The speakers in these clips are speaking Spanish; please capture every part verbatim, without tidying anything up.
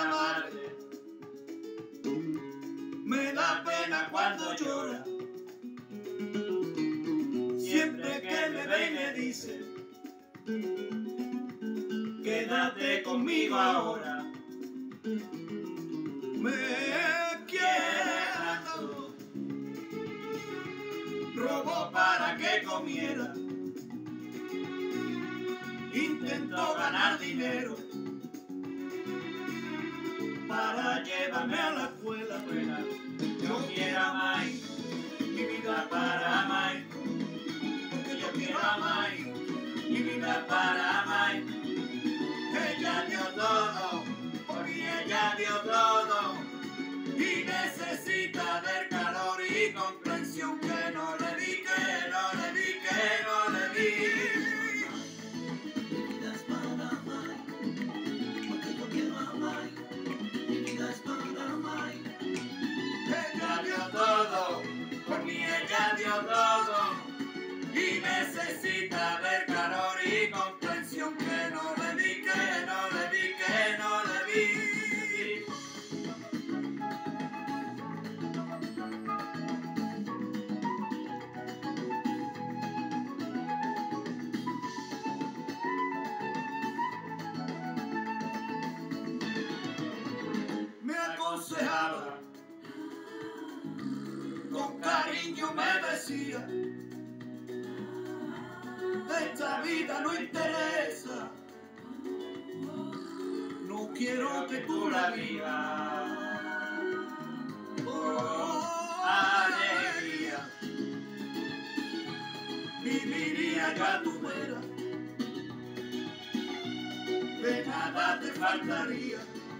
amarte. Me da pena cuando llora, siempre que me ve y me dice, quédate conmigo ahora. Me quiere tanto, robó para que comiera, intentó ganar dinero para llevarme a la escuela. Yo quiero a Mai, mi vida para Mai, porque yo quiero a Mai, mi vida para Mai. Ella dio todo, por mí ella dio todo, y necesita del calor y comprensión que no le di, que no le di, que no le di. Mi vida es para Mai, porque yo quiero a Mai, mi vida es para Mai. Ella dio todo, por mí ella dio todo, y necesita del calor y comprensión que no le di, que no le di, que no le di. Me aconsejaba, con cariño me decía, esta vida no interesa, no quiero que tú la vivas. Oh, alegría, viviría yo a tu vera, de nada te faltaría,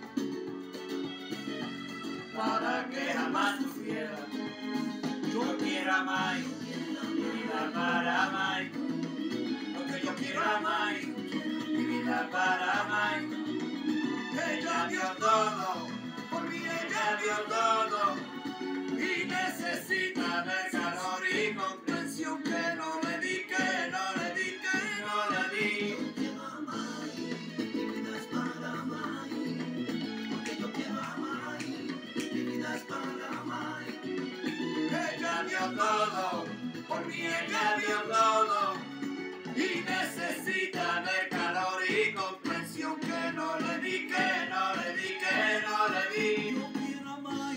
para que jamás sufriera. Yo quiero a Mai, mi vida para Mai, porque yo quiero a Mai, mi vida para Mai. Ella dio todo, por mí ella dio todo, y necesita del calor y comprensión que no le di, que no le di, que no le di. Yo quiero a Mai, mi vida es para Mai, porque yo quiero a Mai, mi vida es para Mai. Ella dio todo, por mí ella dio todo, y necesita del calor y comprensión que no le di, que no le di, que no le di. Yo quiero a Mai,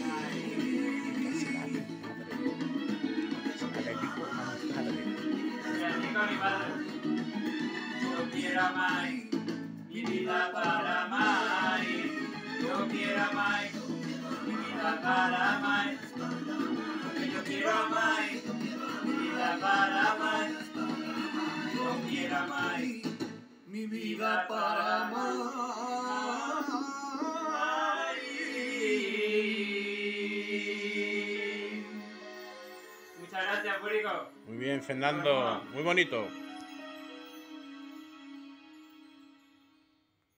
yo quiero a Mai, mi vida para Mai, yo quiero a Mai, mi vida para Mai, porque yo quiero a Mai, mi vida para Mai, yo quiero a Mai, mi vida para Mai. Muchas gracias, público. Muy bien, Fernando, muy bonito.